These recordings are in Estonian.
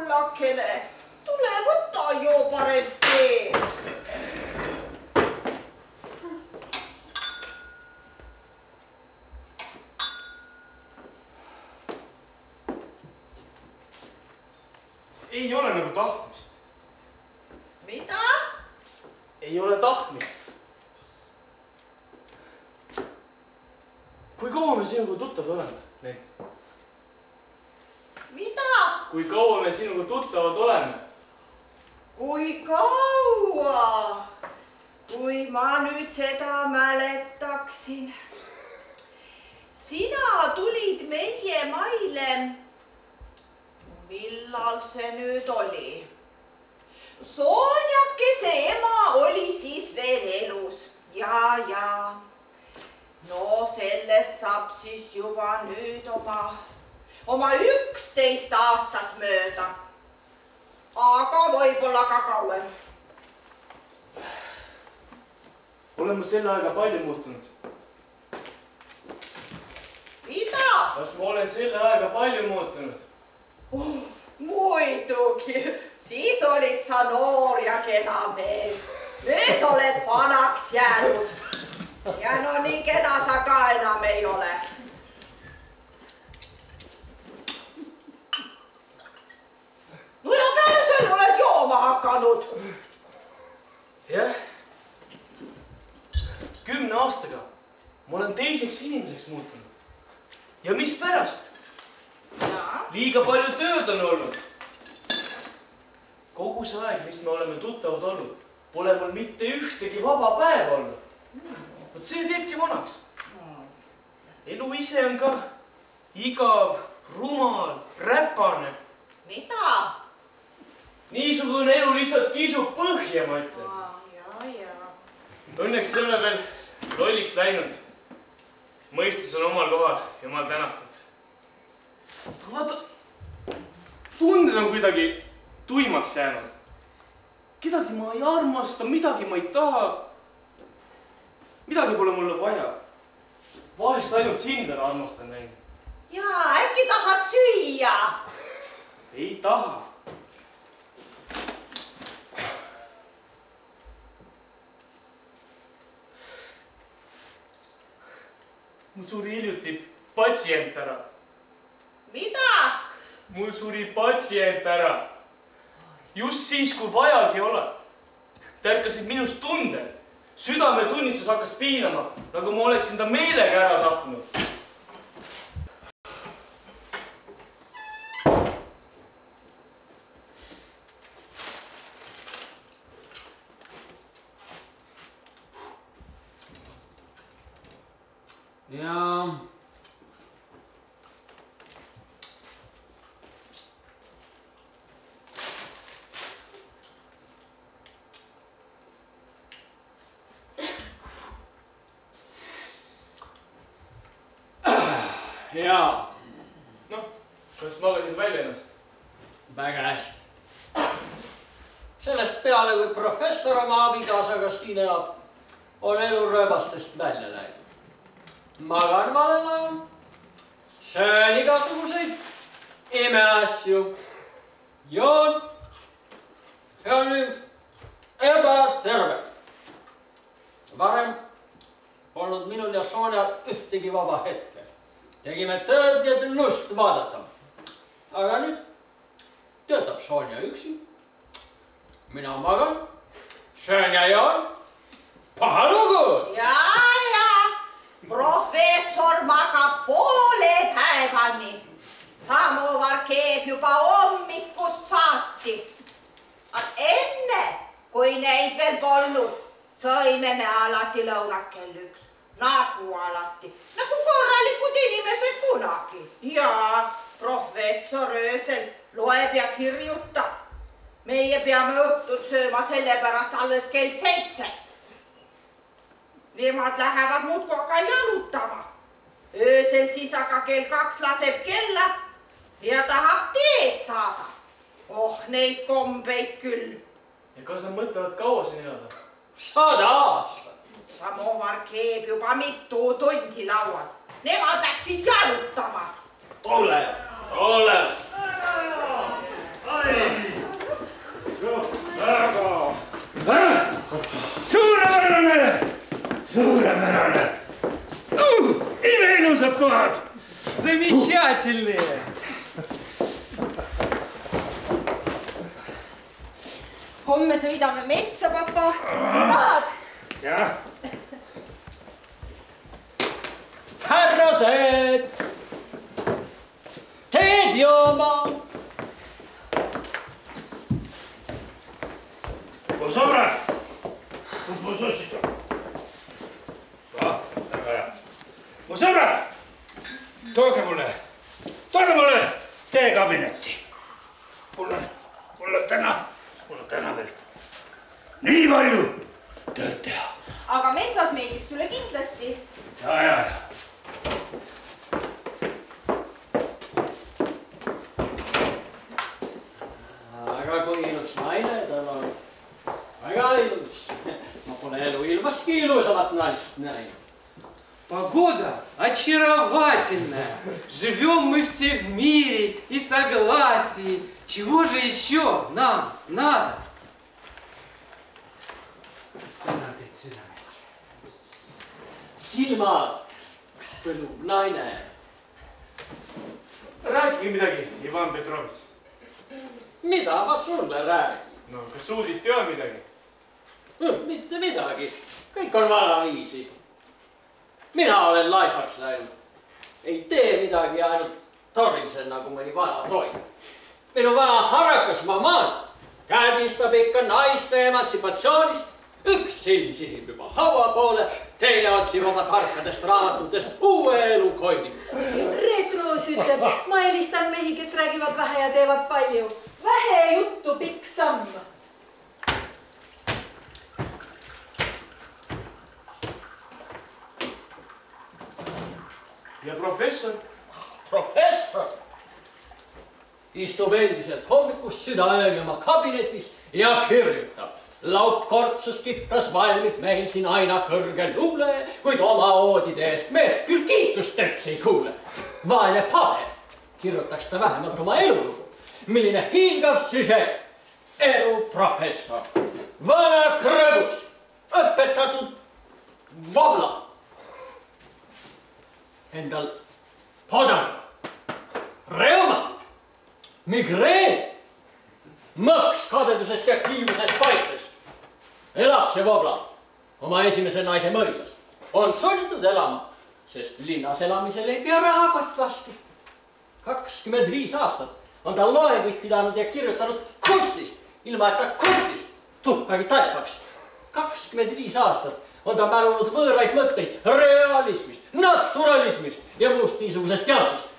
kullakene, tule võta joo parem tee. Ei ole nagu tahtmist. Mida? Ei ole tahtmist. Kui kaua me sinuga tuttavad oleme? Mida? Kui kaua me sinuga tuttavad oleme? Kui kaua? Kui ma nüüd seda mäletaksin. Sina tulid meie maile. Millal see nüüd oli? Soonjakese ema oli siis veel elus. Ja. No sellest saab siis juba nüüd oma 11 aastat mööda. Aga võib-olla ka kauem. Olen ma selle aega palju muutunud? Mida? Kas ma olen selle aega palju muutunud? Muidugi, siis olid sa noor ja kena mees. Nüüd oled vanaks jäänud. Ja no nii kena sa ka enam ei ole. No ja peale selle oled jooma hakanud. Jah. 10 aastaga ma olen teiseks inimeseks muutunud. Ja mis pärast? Liiga palju tööd on olnud. Kogu see aeg, mis me oleme tuttavad olnud, pole mul mitte ühtegi vaba päeva olnud. Võt see teebki vanaks. Elu ise on ka igav, rumal, räpane. Mida? Niisugune elu lihtsalt kisub põhja, ma ütlen. Ja. Õnneks ei ole veel lolliks läinud. Mõistus on omal kohal, jumal tänatud. Vaata, tunded on kuidagi tuimaks jäänud. Kedagi ma ei armasta, midagi ma ei taha. Midagi pole mulle vaja. Vahest ainult sind veel armastan näinud. Jaa, äkki tahad süüa? Ei taha. Mul suri hiljuti patsient ära. Mida? Mul suri patsient ära. Just siis, kui vajagi ole. Tärkasid minust tunded. Südametunnistus hakkas piinama, nagu ma oleksin ta meelega ära tapnud. Jaa. Noh, kas magasid välja ennast? Väga hästi. Sellest peale, kui professor oma abikaasaga siin elab, on elu rööbastest välja läinud. Magan valel ajal, söön igasuguseid imeasju, joon, see on nüüd ebaterve. Varem polnud minul ja Soonjal ühtegi vaba hetke. Tegime tööd ja lust vaadata. Aga nüüd töötab Soonja üksi. Mina magan, söön ja joon. Paha lugu! Ja. Professor magab poole päevani. Samovar keeb juba hommikust saati. Enne, kui neid veel polnud, sõime me alati lõunat kell 1. Nagu alati. Nagu korralikud inimesed kunagi. Ja professor öösel loeb ja kirjutab. Meie peame õhtut sööma sellepärast alles kell 7. Nemad lähevad muudkui aga jalutama. Öösel siis aga kell 2 laseb kella ja tahab teed saada. Oh, neid kombeid küll. Ja kas nad mõtlevad kaua siin elada? 100 aastat. Samovar keeb juba mitu tundi laual. Nemad läksid jalutama. Ole. 000. Замечательные. Homme sõidame metsa, papa. Tahad? Jah. Härrased! Teed jooma! Mu sõbrad, mu sõssid on. Väga hea. Mu sõbrad, tooge mulle teekabinetti. Mul on täna veel nii palju tööd teha. Aga metsas meeldib sulle kindlasti. Ja. Väga kui ilus naine tal on. Väga ilus. Ma pole elu ilmaski ilusamat naist näinud. Погода очаровательная. Живем мы все в мире и согласии. Чего же еще нам надо? Silmad põlub naine. Rääkige midagi, Ivan Petrovis. Mida ma sulle räägin? No, kas uudist ei ole midagi? Mitte midagi. Kõik on vanaviisi. Mina olen laisaks läinud. Ei tee midagi, ainult torisen nagu mõni vana toim. Minu vana harakas mamaan kädistab ikka naiste emantsipatsioonist. Üks silm sihib juba haua poole, teine otsib oma tarkadest raamatutest uue elu koidi. Retroos ütleb, ma eelistan mehi, kes räägivad vähe ja teevad palju. Vähe juttu, pikk samm. Ja professor? Professor istub endiselt hommikust südaööni oma kabinetis ja kirjutab. Laupkortsus kipras valmib meil siin aina kõrge luule, kuid oma oodide eest me küll kiitust teps ei kuule. Vaene paber kirjutaks ta vähemalt oma elulugu, milline hiilgav süžee. Elu professor, vana krõbus, õpetatud vabla. Endal podarga, reuma, migreen, mõks kadedusest ja kiivusest paistes. Elab see vobla oma esimese naise mõisas. On sunnitud elama, sest linnas elamisel ei pea rahakott vastu. 25 aastat on ta loenguid pidanud ja kirjutanud kunstist, ilma et ta kunstist tuhkagi taipaks. 25 aastat on ta mälunud võõraid mõtteid realismist, naturalismist ja muust niisugusest jamsist.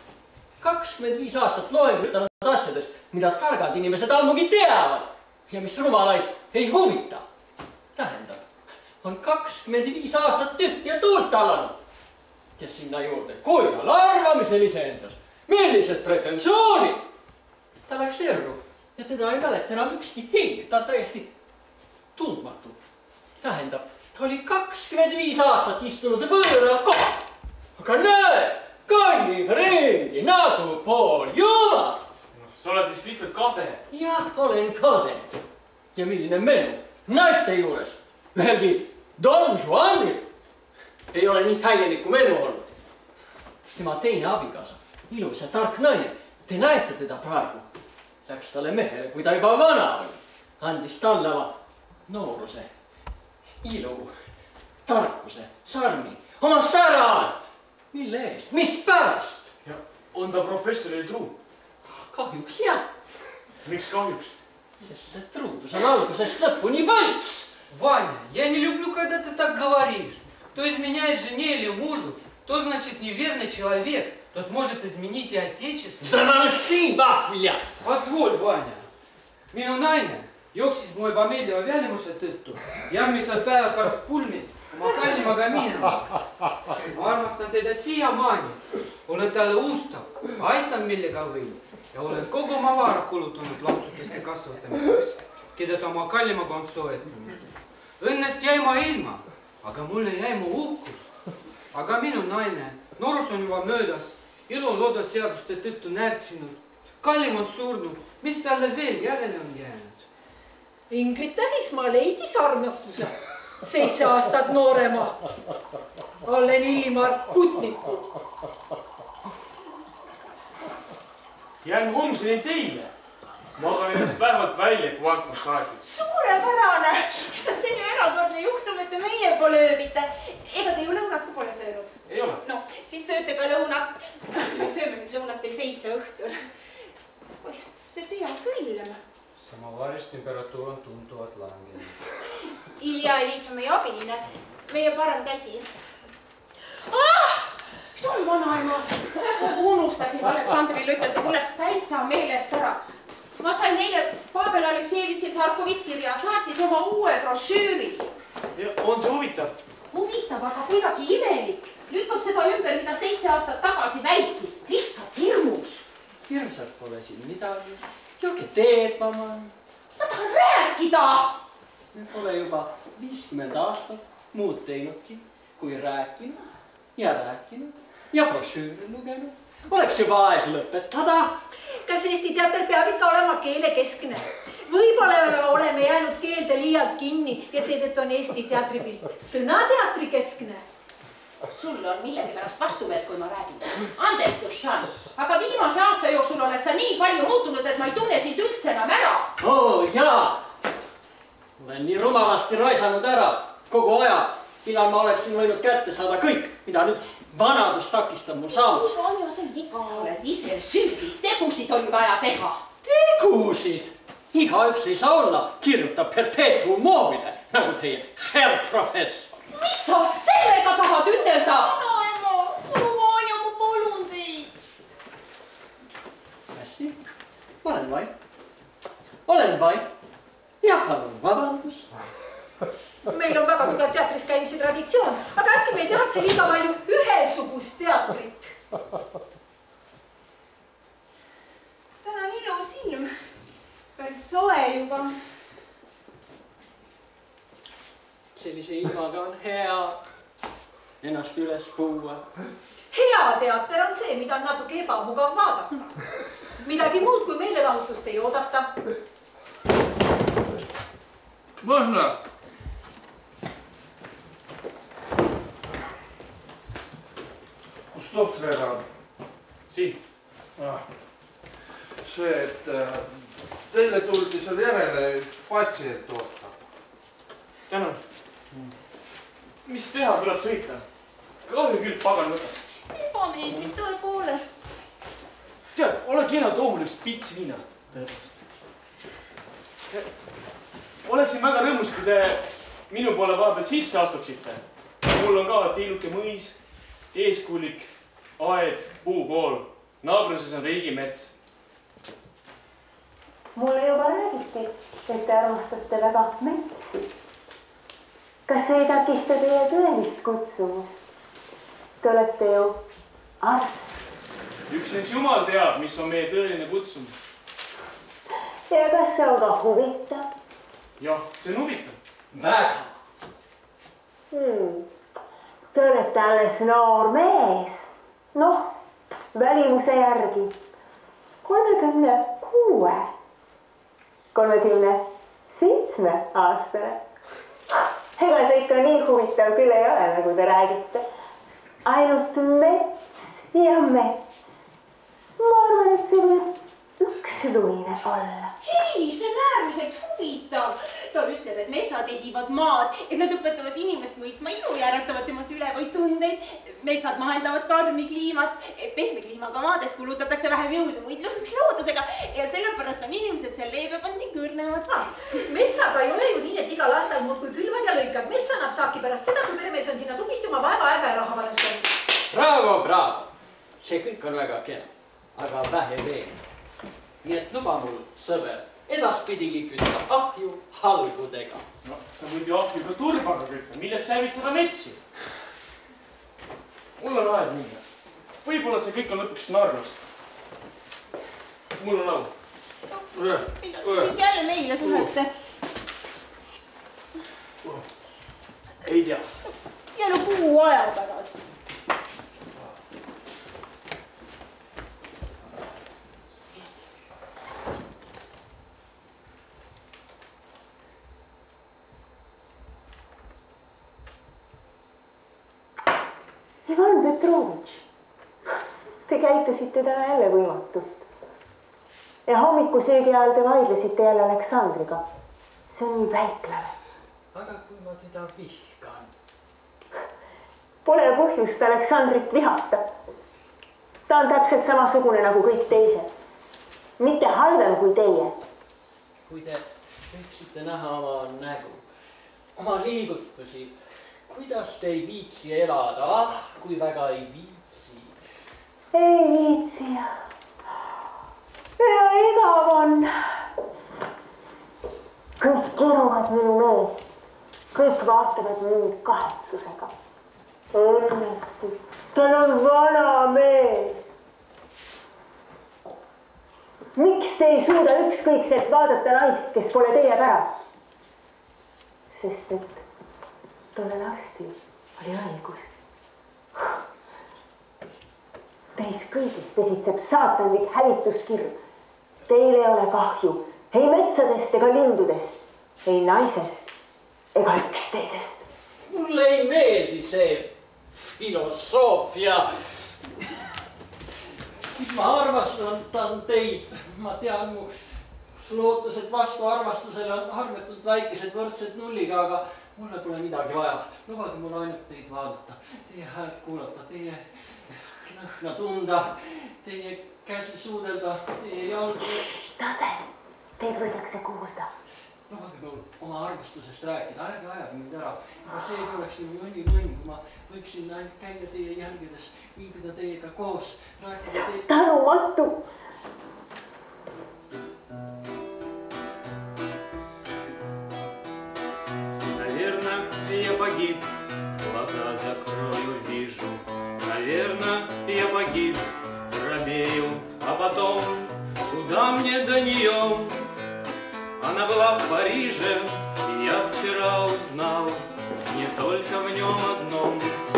25 aastat loengutanud asjadest, mida targad inimesed ammugi teavad ja mis rumalaid ei huvita. Tähendab, on 25 aastat tühja tuult alanud. Ja sinna juurde, kui on arvamisel iseendas, millised pretensioonid. Ta läks erru ja teda ei mäleta enam ükski hing, ta on täiesti tundmatu. Tähendab, ta oli 25 aastat istunud võõral kohal. Aga näe, kannib ringi nagu pool jumal. Sa oled vist lihtsalt kade. Jah, olen kade. Ja milline menu naiste juures. Ühelgi Don Juanil ei ole nii täielikku menu olnud. Tema teine abikaasa, ilus ja tark naine, te näete teda praegu. Läks talle mehele, kui ta juba vana oli. Andis talle oma nooruse, ilu, tarkuse, sarmi, oma sära. Mille eest? Mis pärast? Ja on ta professorile truu? Kahjuks jah. Miks kahjuks? Sest see truudus on algusest lõpuni võlts. Ваня, я не люблю, когда ты так говоришь. Кто изменяет жене или мужу, то значит неверный человек. Тот может изменить и отечество. Sama on siin vahvja. Позволь, Ваня. Minu naine jooksis mu ebameeldiva välimuse tõttu järgmisel päeval pärast pulmi oma kallimaga minema. Ma armastan teda siiamaani. Olen talle ustav, aitan millega võin ja olen kogu oma vara kulutanud lapsukeste kasvatamiseks, keda ta oma kallimaga on soetanud. Õnnest jäi ma ilma, aga mulle jäi mu uhkus. Aga minu naine, noorus on juba möödas, elu on loodaseaduste tõttu närtsinud. Kallim on surnud, mis talle veel järele on jäänud? Ingrid Tähismaa leidis armastuse 7 aastat noorema. olen Ilmar Putniku. Jään homseni teile. Magan ennast vähemalt välja, kui vaatab saadik. Suurepärane! Issand, see on ju erakordne juhtum, et te meie poole ööbite. Ega te ju lõunat ka pole söönud? Ei ole. No, siis sööte ka lõunat. Me sööme nüüd lõunat kell 7 õhtul. See tee on külm. Samavaristemperatuur on tuntuvalt langenud. Ilja Ilitš on meie abiline, meie parem käsi. Mis on vanaema? Unustasin Aleksandrile ütelda, mul läks täitsa meelest ära. Ma sain eile Pavel Aleksejevitšilt Harkovist kirja, saatis oma uue brošüüri. On see huvitav? Huvitav, aga kuidagi imelik. Lükkab seda ümber, mida 7 aastat tagasi väitis. Lihtsalt hirmus. Hirmsalt pole siin midagi. Joke teed, mama. Ma tahan rääkida. Me pole juba 50 aastat muud teinudki, kui rääkinud ja brošüüri lugenud. Oleks juba aeg lõpetada. Kas Eesti teater peab ikka olema keelekeskne? Võib-olla oleme jäänud keelde liialt kinni ja seetõttu on Eesti teatripilt sõnateatri keskne. Sul on millegipärast vastumeelt, kui ma räägin. Andestus saan. Aga viimase aasta jooksul oled sa nii palju muutunud, et ma ei tunne sind üldse enam ära. Jaa! Olen nii rumalasti raisanud ära kogu aja, mida ma oleksin võinud kätte saada kõik, mida nüüd vanadus takistab mul saamast. Anja, see on iga. Sa oled ise süüdi. Tegusid on ju vaja teha. Tegusid? Igaüks ei saa olla kirjutab perpetuum mobile, nagu teie herr professor. Mis sa sellega tahad ütelda? Vanaema, Anja, ma palun teid. Hästi, olen vait ja palun vabandust. Meil on väga tugev teatris käimise traditsioon, aga äkki meil tehakse liiga palju ühesugust teatrit. Täna on ilus ilm. Päris soe juba. Sellise ilmaga on hea ennast üles puua. Hea teater on see, mida on natuke ebamugav vaadata. Midagi muud kui meelelahutust ei oodata. Можно? Kus tohter ära on? Siin. See, et teile tuldi seal järele patsient ootab. Tänan. Mis teha, tuleb sõita? Kahju küll pagan võtab. Ebameeldiv tõepoolest. Tead, ole kena, too mul üks pits viina. Tõepoolest. Oleksin väga rõõmus, kui te minu poole vahepeal sisse astuksite. Mul on ka tiiluke mõis, eeskullik, aed, puupool. Naabruses on riigimets. Mulle juba räägiti, et te armastate väga metsi. Kas see ei takista teie tõelist kutsumust? Te olete ju arst. Üksnes Jumal teab, mis on meie tõeline kutsumus. Ja kas see on ka huvitav? Jah, see on huvitav. Väga. Te olete alles noor mees. Noh, välimuse järgi 36, 37 aastane. Ega see ikka nii huvitav küll ei ole, nagu te räägite. Ainult mets ja mets. Ma arvan, et see võib ükslune olla. Hei, see on äärmiselt huvitav. Ta ütleb, et metsad ehivad maad, et nad õpetavad inimest mõistma ilu ja äratavad temas ülevaid tundeid. Metsad mahendavad karmi kliimat. Pehme kliimaga maades kulutatakse vähem jõudu võitluseks loodusega ja sellepärast on inimesed seal leebepandi kõrnemad. Metsaga ei ole ju nii, et igal aastal muudkui külvad ja lõikab. Mets annab saaki pärast seda, kui peremees on sinna tublisti oma vaeva aega ja raha panustanud. Bravo, bravo. See kõik on väga kena, aga vähe veel. Nii et luba mul, sõber, edaspidigi kütta ahju halgudega. No, sa võid ju ahju ka turbaga kütta. Milleks säilitada metsi? Mul on aeg minna. Võib-olla see kõik on lõpuks narrus. Mul on au. Siis jälle meile tulete. Ei tea. Jälle kuu aja pärast. Ivan Petrovitš, te käitusite täna jälle võimatult. Ja hommikusöögi ajal te vaidlesite jälle Aleksandriga. See on nii väiklane. Aga kui ma teda vihkan? Pole põhjust Aleksandrit vihata. Ta on täpselt samasugune nagu kõik teised. Mitte halvem kui teie. Kui te võiksite näha oma nägu, oma liigutusi, kuidas te ei viitsi elada, kui väga ei viitsi. Ei viitsi ja igav on. Kõik kiruvad minu mees. Kõik vaatavad mind kahetsusega. Õnnetu, tal on vana mees. Miks te ei suuda ükskõikselt vaadata naist, kes pole teie pärast? Sest et tollel arstil oli õigus. Teis kõigist pesitseb saatanlik hävituskirv. Teil ei ole kahju ei metsadest ega lindudest, ei naisest ega üksteisest. Mulle ei meeldi see filosoofia. Ma armastan teid. Ma tean, mu lootused vastu armastusele on armetult väikesed võrdsed nulliga, aga mulle pole midagi vaja. Lubage mul ainult teid vaadata, teie häält kuulata, teie lõhna tunda, teie käsi suudelda, teie jalgu. Tase, teid võidakse kuulda. Lubage mul oma armastusest rääkida, ärge ajage mind ära. Aga see ei oleks nagu õnn, kui ma võiksin ainult käia teie järgedes, viibida teiega koos, rääkida teie... Tänumatu! Наверно, я погиб, глаза закрою, вижу. Наверно, я погиб, робею, а потом, куда мне до нее? Она была в Париже, и я вчера узнал, не только в нем одном.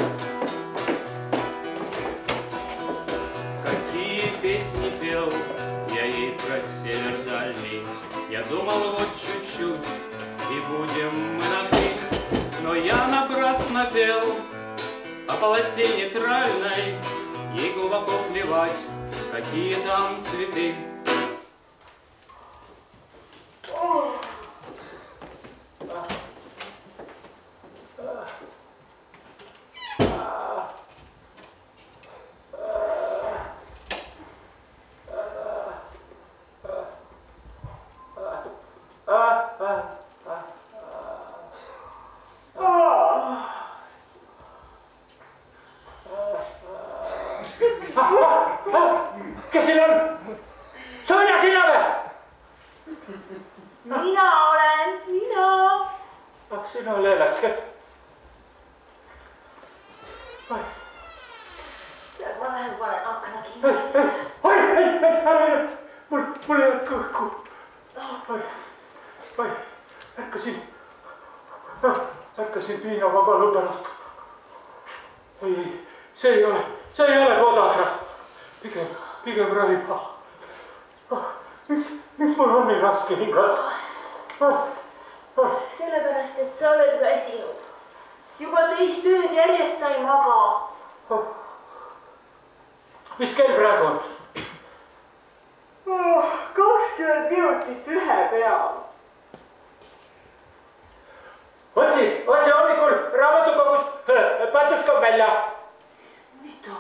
Какие песни пел я ей про север дальний. Я думал, вот чуть-чуть, и будем мы на «ты». Но я напрасно пел о полосе нейтральной. Ей глубоко плевать, какие там цветы. Kes siin on? Sonja, sina või? Mina olen, mina. Ah, sina leelake. Ma lähen panen akna kinni. Ära mine. Mul ei ole kõhku. Ärkasin piinava valu pärast. Ei, see ei ole kodagra. Pigem raiva. Miks mul on nii raske hingata? Sellepärast, et sa oled väsinud. Juba teist ööd järjest sa ei maga. Mis kell praegu on? 20 minutit ühe peal. Otsi hommikul raamatukogust Patuškov välja. Mida?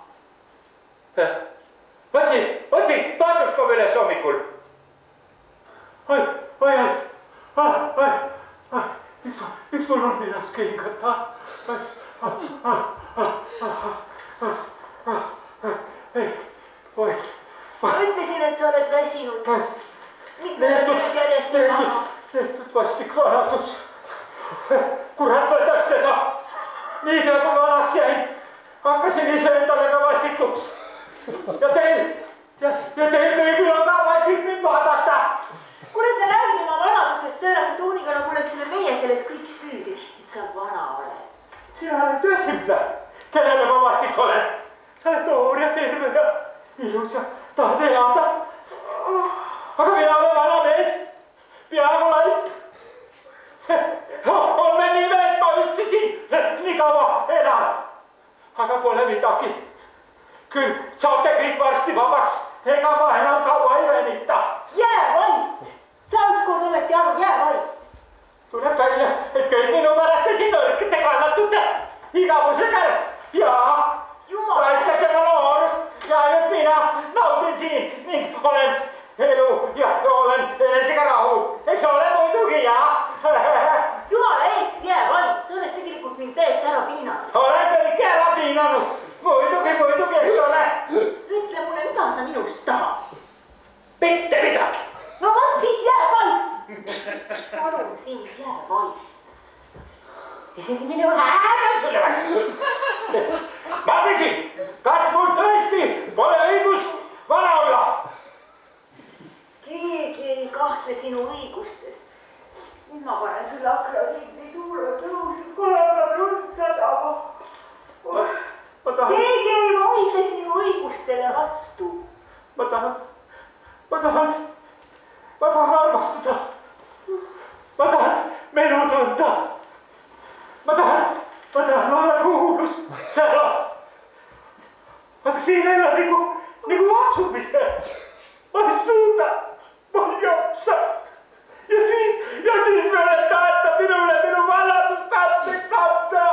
Otsi Patuškov üles hommikul. Miks mul on nii raske hingata? Ma ütlesin, et sa oled väsinud. Mitme ööd järjest ei maga. Neetud vastik vanadus. Kurat võtaks seda. Niipea kui vanaks jäin, hakkasin ise endale ka vastikuks. Ja teil kõigil on ka vastik mind vaadata. Kuule, sa räägid oma vanadusest säärase tooniga, nagu oleksime meie selles kõik süüdi, et sa vana oled. Sina oled esimene, kellele ma vastik olen. Sa oled noor ja terve ja ilus ja tahad elada. Aga mina olen vana mees, peaaegu laip. On me nii meelt, ma üldse siin nii kaua elan. Aga pole Küll saate kõik varsti vabaks, ega ma enam kaua ei venita. Jää vait! Sa ükskord ometi aru, jää vait! Tuleb välja, et kõik minu pärast siin õrkete kannatute igavuse kärt ja raissake ma noor ja nüüd mina naudin siin ning olen elu ja olen enesega rahul. Eks ole muidugi, jaa. Jumala eest, jää vait! Sa oled tegelikult mind täiesti ära piinanud. Olen kõike ära piinanud. Muidugi, eks ole. Ütle mulle, mida sa minust tahad? Mitte midagi. No vot siis jää vait! Palun siis jää vait! Isegi minu hääl on sulle vaja. Ma küsin, kas mul tõesti pole õigust vana olla? Keegi ei kahtle sinu õigustes. Nüüd ma panen küll akna kinni, tuule tõusib, kolendab lund sadama. Keegi ei vaidle sinu õigustele vastu. Ma tahan armastada. Ma tahan melu tunda. Ma tahan olla kuulus seal. Aga siin ei ole nagu asumise. Ma ei suuda, ma ei jaksa. Ja siis veel tahate minule minu vallatust katseks anda.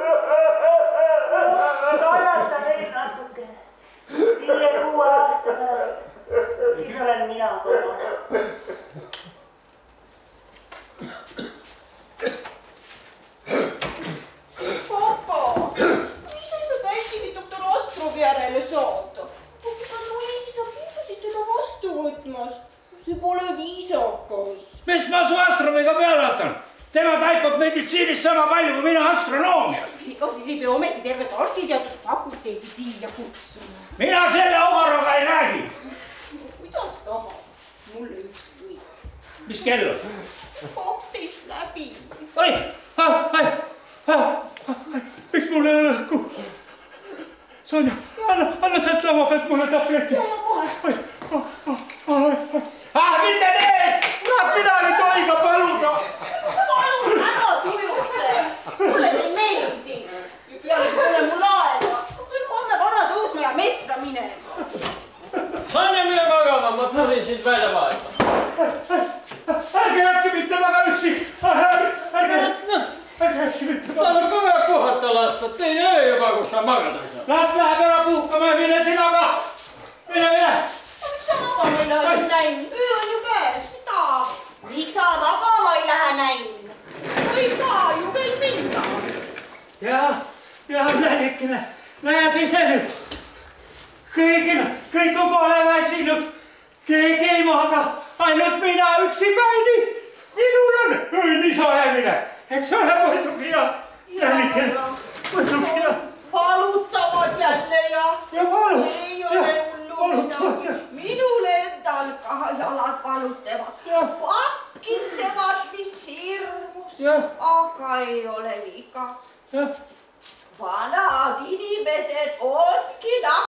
Kannata veel natuke. 5-6 aasta pärast. Siis olen mina kolmanda. Papa, miks sa tahtsid doktor Ostrovi järele saata? Kas Luisi sa piirdusid teda vastu võtmast? See pole viisakas. Mis ma su Ostroviga peale hakkan? Tema taipab meditsiinist sama palju kui mina astronoomias. Ega siis ei pea ometi tervet arstiteaduse fakulteedi siia kutsuma. Mina selle omaroga ei räägi. Kuidas tahad? Mulle ükskõik. Mis kell on? 12 läbi. Oi! Miks mul ei ole õhku? Sonja, anna sealt lava pealt mulle tableti. Mitte need! Kurat, midagi toiga paluda! Palun ära tujutse! Mulle see ei meeldi. Ja pealegi pole mul aega. Võin homme vana tõusma ja metsa minema. Sonja, mine magama, ma purin sind välja maailma. Ärge jätke mitte väga üksi! Ärge jätke mitte väga. Tal on ka vaja puhata lasta, teine öö juba, kus sa magada ei saa. Las läheb ära puhkama ja mine sina ka! Mine! Miks sa magama ei lähe siis näin? Öö on ju käes, mida? Miks sa magama ei lähe näin? Ei saa ju veel minna. Ja näidikene, näed ise nüüd. Kõik on poole väsinud. Keegi ei maga, ainult mina üksipäini. Minul on õnnis olemine. Eks ole muidugi ja näidikene. Muidugi ja. Valutavad jälle ja valu. Ei ole hullu midagi. Minul endal ka jalad valutavad. Pakitsevad, mis hirmus, aga ei ole viga. Vanad inimesed ongi